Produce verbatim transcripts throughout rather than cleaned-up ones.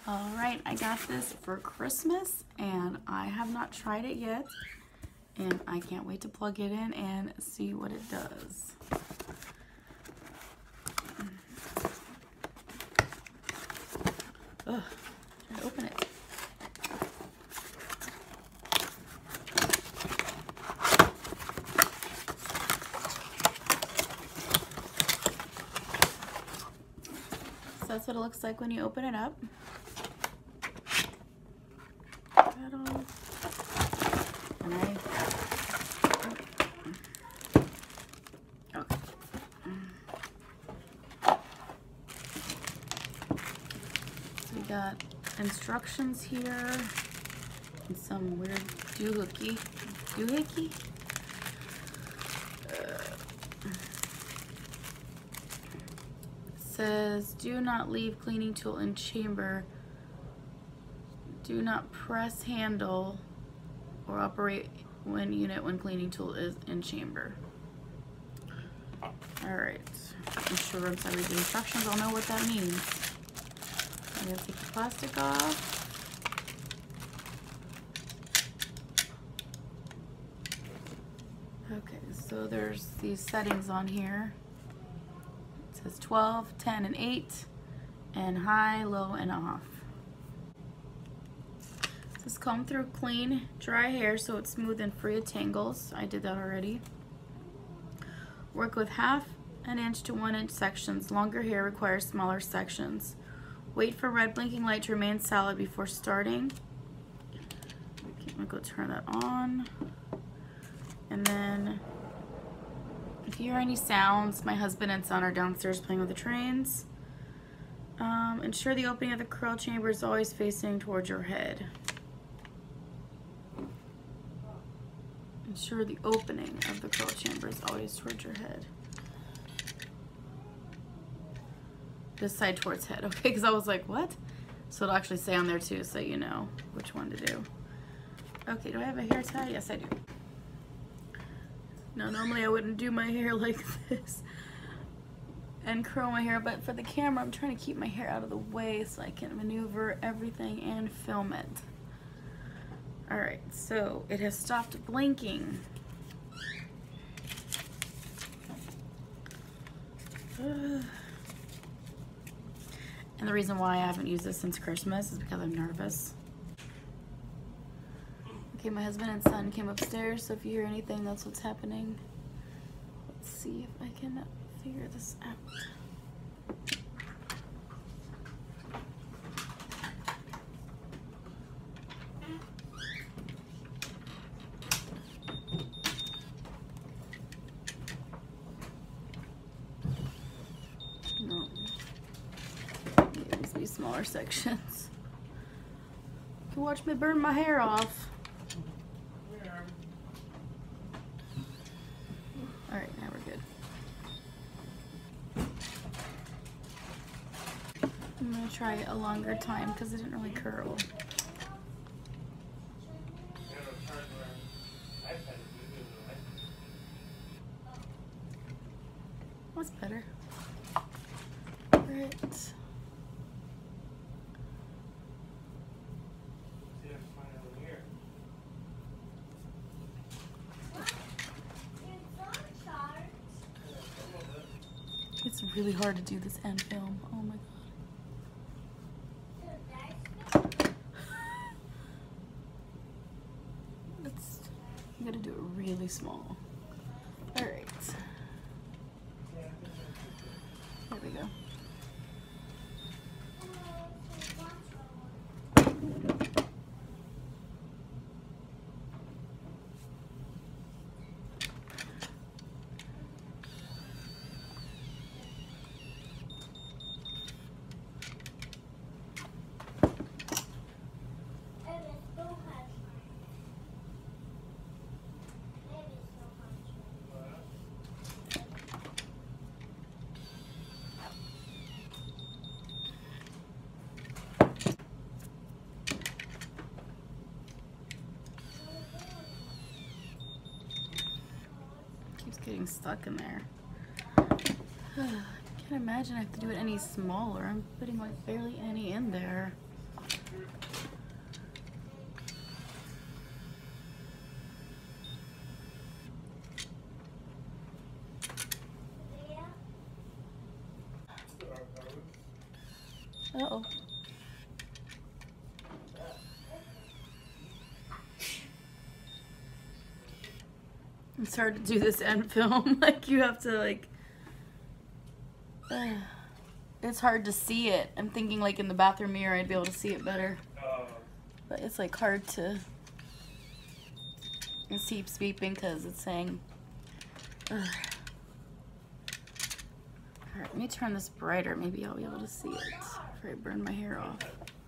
All right, I got this for Christmas and I have not tried it yet. And I can't wait to plug it in and see what it does. Ugh, try to open it. So that's what it looks like when you open it up. And I, okay. So we got instructions here and some weird doohickey. Doohickey? Uh, says, do not leave cleaning tool in chamber. Do not press handle or operate when unit when cleaning tool is in chamber. All right, I'm sure once I read the instructions, I'll know what that means. I'm gonna take the plastic off. Okay, so there's these settings on here. It says twelve, ten, and eight, and high, low, and off. This comb through clean, dry hair so it's smooth and free of tangles. I did that already. Work with half an inch to one inch sections. Longer hair requires smaller sections. Wait for red blinking light to remain solid before starting. Okay, I'm gonna go turn that on. And then, if you hear any sounds, my husband and son are downstairs playing with the trains. Um, ensure the opening of the curl chamber is always facing towards your head. Ensure the opening of the curl chamber is always towards your head. This side towards head, okay? Because I was like, what? So it'll actually say on there too, so you know which one to do. Okay, do I have a hair tie? Yes, I do. No, normally I wouldn't do my hair like this and curl my hair, but for the camera, I'm trying to keep my hair out of the way so I can maneuver everything and film it. All right, so it has stopped blinking. Uh, and the reason why I haven't used this since Christmas is because I'm nervous. Okay, my husband and son came upstairs, so if you hear anything, that's what's happening. Let's see if I can figure this out. No. It needs to be smaller sections. You can watch me burn my hair off. Alright, now we're good. I'm gonna try a longer time because it didn't really curl. That's better. Right. It's really hard to do this end film. Oh my god. It's, you gotta do it really small. Alright. There we go. Getting stuck in there. I can't imagine I have to do it any smaller. I'm putting like barely any in there. Uh-oh. It's hard to do this end film. Like, you have to, like... Uh, it's hard to see it. I'm thinking, like, in the bathroom mirror, I'd be able to see it better. But it's, like, hard to... It keeps beeping because it's saying... Ugh. Alright, let me turn this brighter. Maybe I'll be able to see it before I burn my hair off.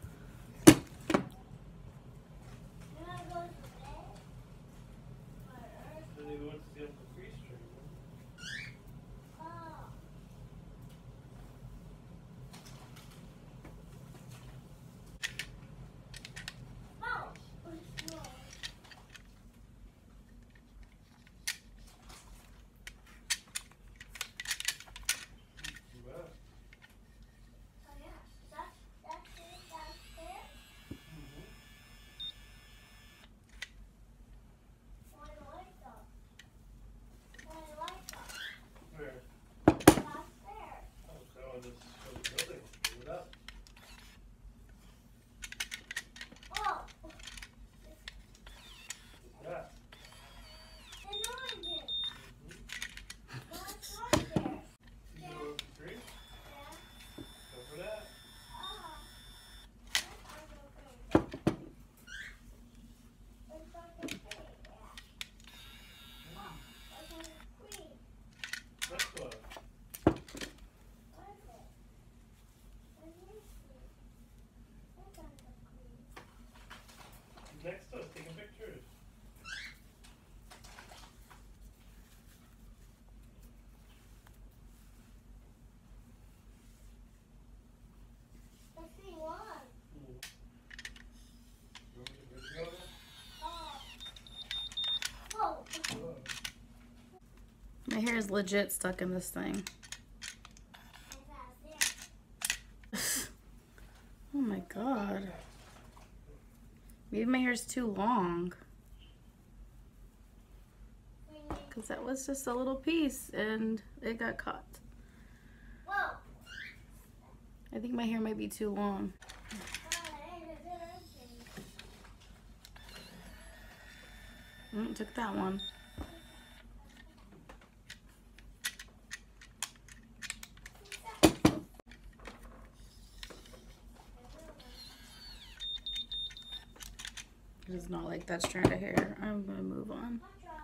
Next to us, taking pictures. I see one. Mm. You want me to bring it over? Oh. Whoa. My hair is legit stuck in this thing. Oh my god. Maybe my hair's too long. Because that was just a little piece and it got caught. Whoa. I think my hair might be too long. Mm, took that one. It does not like that strand of hair. I'm gonna move on.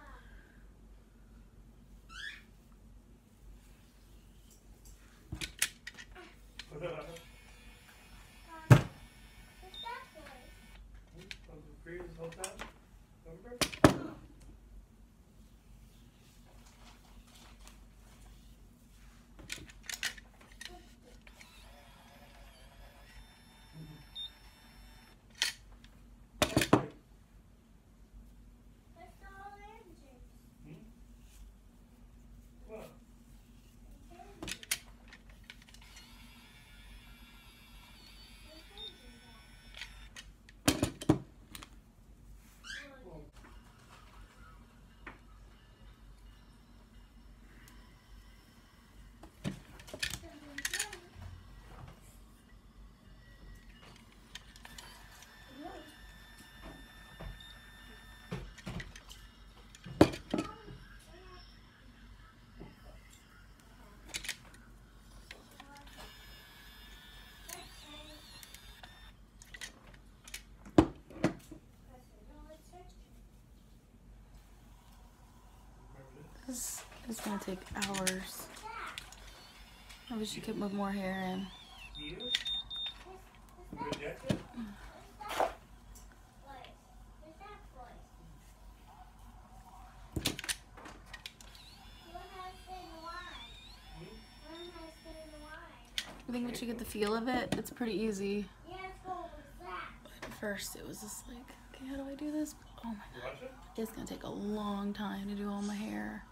This is gonna take hours. I wish you could move more hair in. You? Reject it? I think once you get the feel of it, it's pretty easy. But at first it was just like, okay, how do I do this? Oh my god. It's gonna take a long time to do all my hair.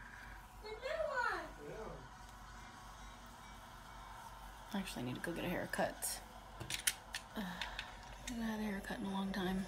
I actually need to go get a haircut. Uh, I haven't had a haircut in a long time.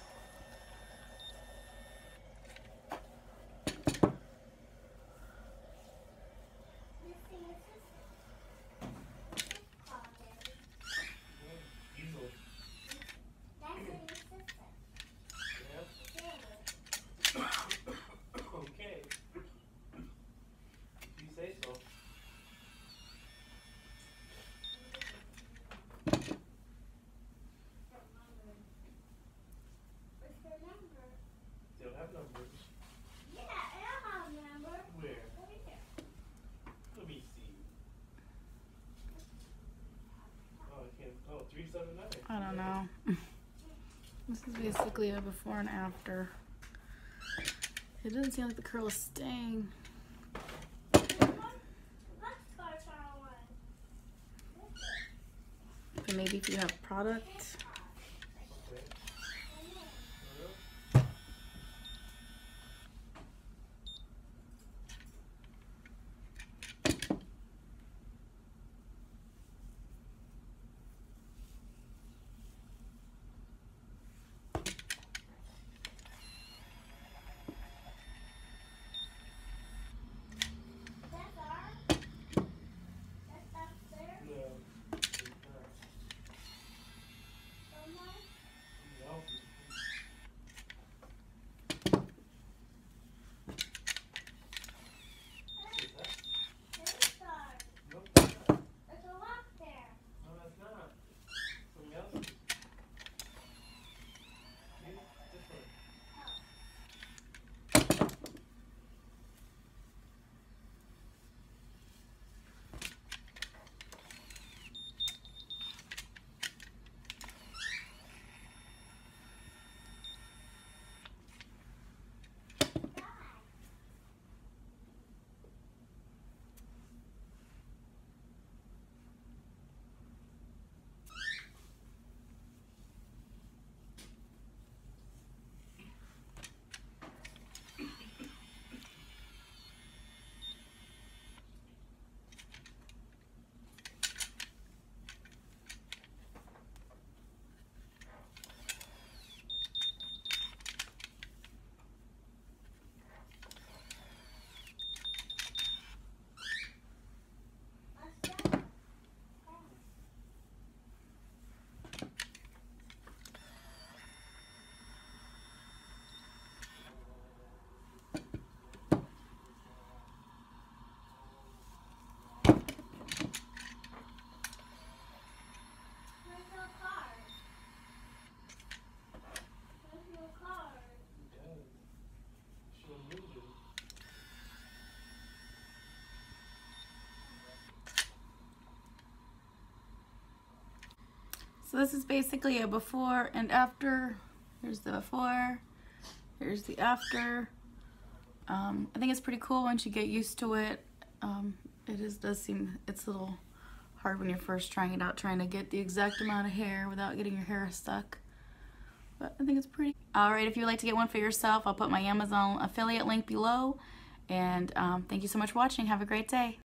don't know. This is basically a before and after. It doesn't seem like the curl is staying. But maybe if you have product. So this is basically a before and after. Here's the before, here's the after. Um, I think it's pretty cool once you get used to it. Um, it is does seem, it's a little hard when you're first trying it out, trying to get the exact amount of hair without getting your hair stuck. But I think it's pretty. Alright, if you'd like to get one for yourself, I'll put my Amazon affiliate link below. And um, thank you so much for watching. Have a great day.